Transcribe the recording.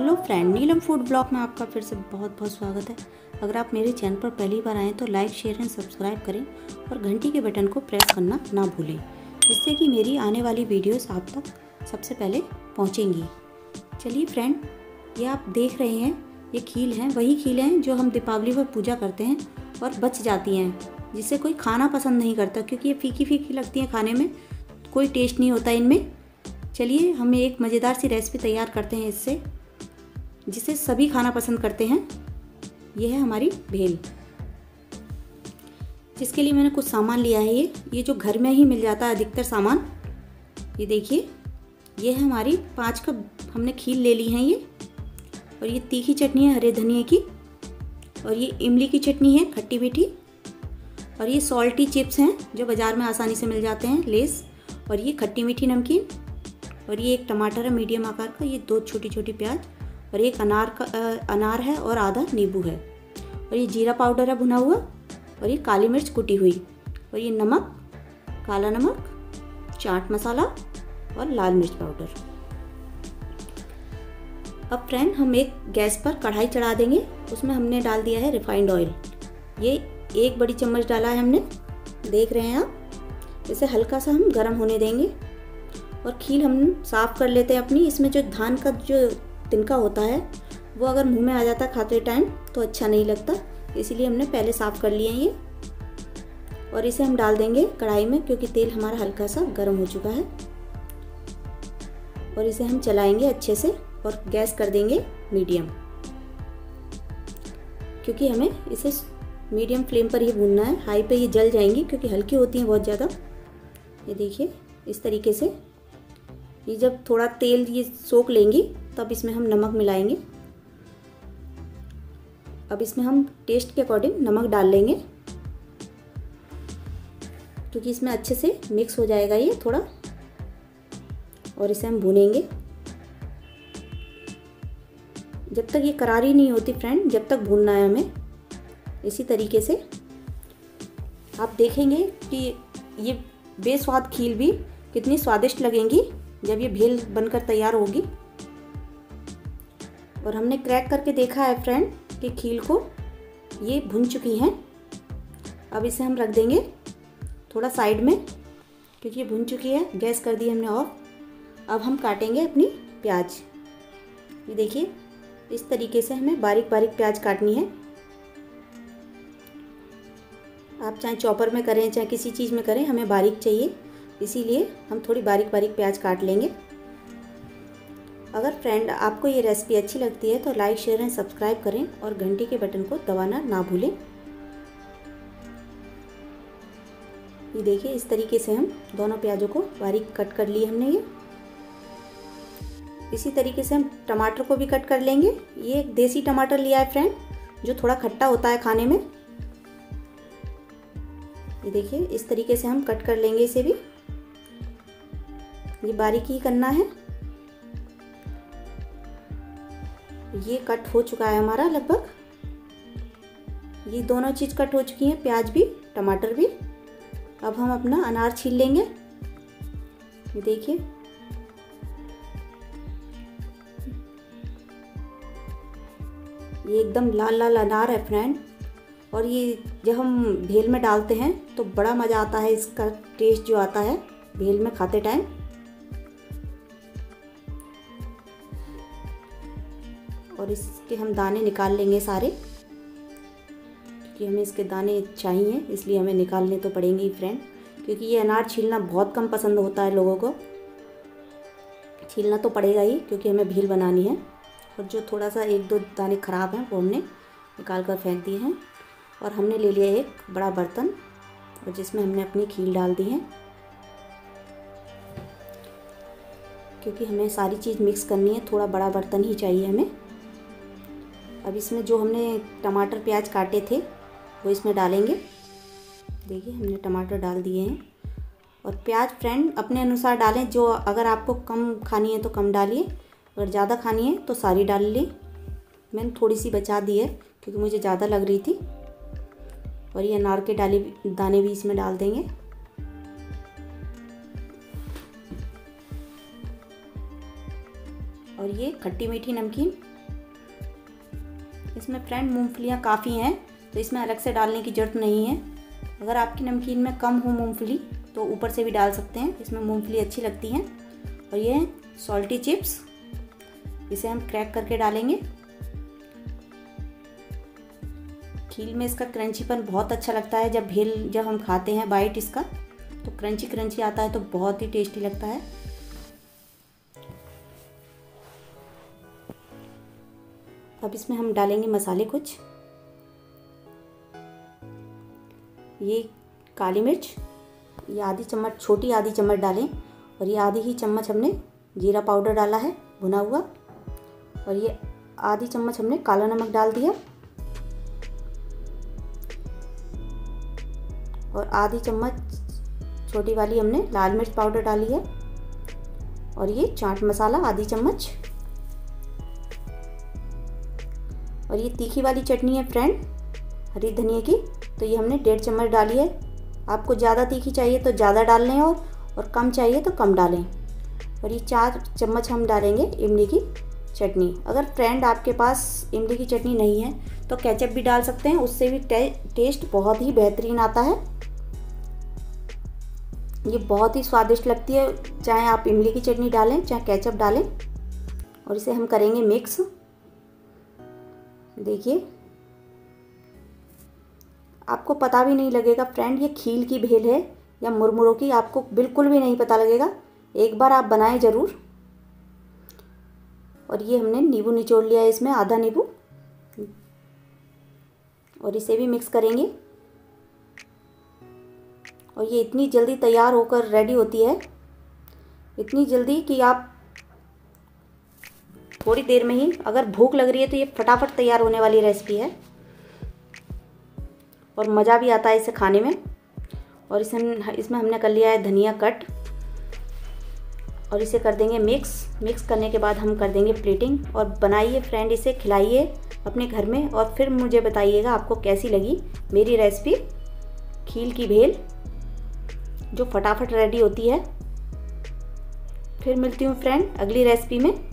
Hello friend, Neelam food blog में आपका फिर से बहुत बहुत स्वागत है। अगर आप मेरे चैनल पर पहली बार आएँ तो लाइक, शेयर एंड सब्सक्राइब करें और घंटी के बटन को प्रेस करना ना भूलें, जिससे कि मेरी आने वाली वीडियोस आप तक सबसे पहले पहुंचेंगी। चलिए फ्रेंड, ये आप देख रहे हैं, ये खील हैं, वही खीलें हैं जो हम दीपावली पर पूजा करते हैं और बच जाती हैं, जिसे कोई खाना पसंद नहीं करता क्योंकि ये फीकी फीकी लगती हैं, खाने में कोई टेस्ट नहीं होता इनमें। चलिए हम एक मज़ेदार सी रेसिपी तैयार करते हैं इससे, जिसे सभी खाना पसंद करते हैं। यह है हमारी भेल, जिसके लिए मैंने कुछ सामान लिया है। ये जो घर में ही मिल जाता है अधिकतर सामान। ये देखिए, ये है हमारी 5 कप हमने खील ले ली हैं ये। और ये तीखी चटनी है हरे धनिए की, और ये इमली की चटनी है खट्टी मीठी, और ये सॉल्टी चिप्स हैं जो बाज़ार में आसानी से मिल जाते हैं, लेस, और ये खट्टी मीठी नमकीन, और ये एक टमाटर है मीडियम आकार का, ये 2 छोटी छोटी प्याज, और एक अनार है और आधा नींबू है, और ये जीरा पाउडर है भुना हुआ, और ये काली मिर्च कुटी हुई, और ये नमक, काला नमक, चाट मसाला और लाल मिर्च पाउडर। अब फ्रेंड, हम एक गैस पर कढ़ाई चढ़ा देंगे। उसमें हमने डाल दिया है रिफाइंड ऑयल। ये 1 बड़ी चम्मच डाला है हमने, देख रहे हैं आप। इसे हल्का सा हम गर्म होने देंगे और खील हम साफ़ कर लेते हैं अपनी। इसमें जो धान का जो तिनका होता है वो अगर मुंह में आ जाता है खाते टाइम तो अच्छा नहीं लगता, इसीलिए हमने पहले साफ़ कर लिए हैं ये। और इसे हम डाल देंगे कढ़ाई में क्योंकि तेल हमारा हल्का सा गर्म हो चुका है। और इसे हम चलाएंगे अच्छे से और गैस कर देंगे मीडियम, क्योंकि हमें इसे मीडियम फ्लेम पर ही भूनना है। हाई पे ये जल जाएंगी क्योंकि हल्की होती हैं बहुत ज़्यादा। ये देखिए, इस तरीके से ये जब थोड़ा तेल ये सोख लेंगी तब इसमें हम नमक मिलाएंगे। अब इसमें हम टेस्ट के अकॉर्डिंग नमक डाल लेंगे, क्योंकि इसमें अच्छे से मिक्स हो जाएगा ये थोड़ा। और इसे हम भूनेंगे जब तक ये करारी नहीं होती फ्रेंड, जब तक भूनना है हमें। इसी तरीके से आप देखेंगे कि ये बेस्वाद खील भी कितनी स्वादिष्ट लगेंगी जब ये भेल बनकर तैयार होगी। और हमने क्रैक करके देखा है फ्रेंड कि खील को ये भुन चुकी हैं। अब इसे हम रख देंगे थोड़ा साइड में, क्योंकि ये भुन चुकी है। गैस कर दी हमने ऑफ। अब हम काटेंगे अपनी प्याज। ये देखिए, इस तरीके से हमें बारीक बारीक प्याज काटनी है। आप चाहे चॉपर में करें चाहे किसी चीज़ में करें, हमें बारीक चाहिए, इसीलिए हम थोड़ी बारीक बारीक प्याज काट लेंगे। अगर फ्रेंड आपको ये रेसिपी अच्छी लगती है तो लाइक, शेयर एंड सब्सक्राइब करें और घंटी के बटन को दबाना ना भूलें। ये देखिए, इस तरीके से हम दोनों प्याजों को बारीक कट कर लिए हमने ये। इसी तरीके से हम टमाटर को भी कट कर लेंगे। ये एक देसी टमाटर लिया है फ्रेंड, जो थोड़ा खट्टा होता है खाने में। ये देखिए, इस तरीके से हम कट कर लेंगे इसे भी। ये बारीक ही करना है। ये कट हो चुका है हमारा लगभग। ये दोनों चीज़ कट हो चुकी हैं, प्याज भी टमाटर भी। अब हम अपना अनार छील लेंगे। ये देखिए, ये एकदम लाल लाल अनार है फ्रेंड। और ये जब हम भेल में डालते हैं तो बड़ा मज़ा आता है, इसका टेस्ट जो आता है भेल में खाते टाइम। और इसके हम दाने निकाल लेंगे सारे, क्योंकि हमें इसके दाने चाहिए, इसलिए हमें निकालने तो पड़ेंगे ही फ्रेंड, क्योंकि ये अनार छीलना बहुत कम पसंद होता है लोगों को। छीलना तो पड़ेगा ही क्योंकि हमें भेल बनानी है। और जो थोड़ा सा 1-2 दाने ख़राब हैं वो हमने निकाल कर फेंक दिए हैं। और हमने ले लिया एक बड़ा बर्तन, और जिसमें हमने अपनी खील डाल दी है, क्योंकि हमें सारी चीज़ मिक्स करनी है। थोड़ा बड़ा बर्तन ही चाहिए हमें। अब इसमें जो हमने टमाटर प्याज काटे थे वो इसमें डालेंगे। देखिए, हमने टमाटर डाल दिए हैं। और प्याज फ्रेंड अपने अनुसार डालें, जो अगर आपको कम खानी है तो कम डालिए, अगर ज़्यादा खानी है तो सारी डाल लें। मैंने थोड़ी सी बचा दी है क्योंकि मुझे ज़्यादा लग रही थी। और ये अनार के दाने भी इसमें डाल देंगे। और ये खट्टी मीठी नमकीन इसमें फ्रेंड मूंगफलियाँ काफ़ी हैं, तो इसमें अलग से डालने की ज़रूरत नहीं है। अगर आपकी नमकीन में कम हो मूंगफली तो ऊपर से भी डाल सकते हैं, इसमें मूंगफली अच्छी लगती हैं। और ये है सॉल्टी चिप्स, इसे हम क्रैक करके डालेंगे। खील में इसका क्रंचीपन बहुत अच्छा लगता है। जब हम खाते हैं बाइट इसका तो क्रंची क्रंची आता है, तो बहुत ही टेस्टी लगता है। अब इसमें हम डालेंगे मसाले कुछ। ये काली मिर्च, ये आधी चम्मच, छोटी आधी चम्मच डालें। और ये आधी ही चम्मच हमने जीरा पाउडर डाला है भुना हुआ। और ये आधी चम्मच हमने काला नमक डाल दिया। और आधी चम्मच छोटी वाली हमने लाल मिर्च पाउडर डाली है। और ये चाट मसाला आधी चम्मच। और ये तीखी वाली चटनी है फ्रेंड, हरी धनिया की, तो ये हमने 1.5 चम्मच डाली है। आपको ज़्यादा तीखी चाहिए तो ज़्यादा डाल लें और कम चाहिए तो कम डालें। और ये 4 चम्मच हम डालेंगे इमली की चटनी। अगर फ्रेंड आपके पास इमली की चटनी नहीं है तो केचप भी डाल सकते हैं, उससे भी टेस्ट बहुत ही बेहतरीन आता है। ये बहुत ही स्वादिष्ट लगती है, चाहे आप इमली की चटनी डालें चाहे केचप डालें। और इसे हम करेंगे मिक्स। देखिए, आपको पता भी नहीं लगेगा फ्रेंड ये खील की भेल है या मुरमुरों की, आपको बिल्कुल भी नहीं पता लगेगा। एक बार आप बनाएं ज़रूर। और ये हमने नींबू निचोड़ लिया है, इसमें आधा नींबू। और इसे भी मिक्स करेंगे। और ये इतनी जल्दी तैयार होकर रेडी होती है, इतनी जल्दी कि आप थोड़ी देर में ही, अगर भूख लग रही है तो ये फटाफट तैयार होने वाली रेसिपी है। और मज़ा भी आता है इसे खाने में। और इसमें हमने कर लिया है धनिया कट। और इसे कर देंगे मिक्स करने के बाद हम कर देंगे प्लेटिंग। और बनाइए फ्रेंड, इसे खिलाइए अपने घर में और फिर मुझे बताइएगा आपको कैसी लगी मेरी रेसिपी खील की भेल जो फटाफट रेडी होती है। फिर मिलती हूँ फ्रेंड अगली रेसिपी में।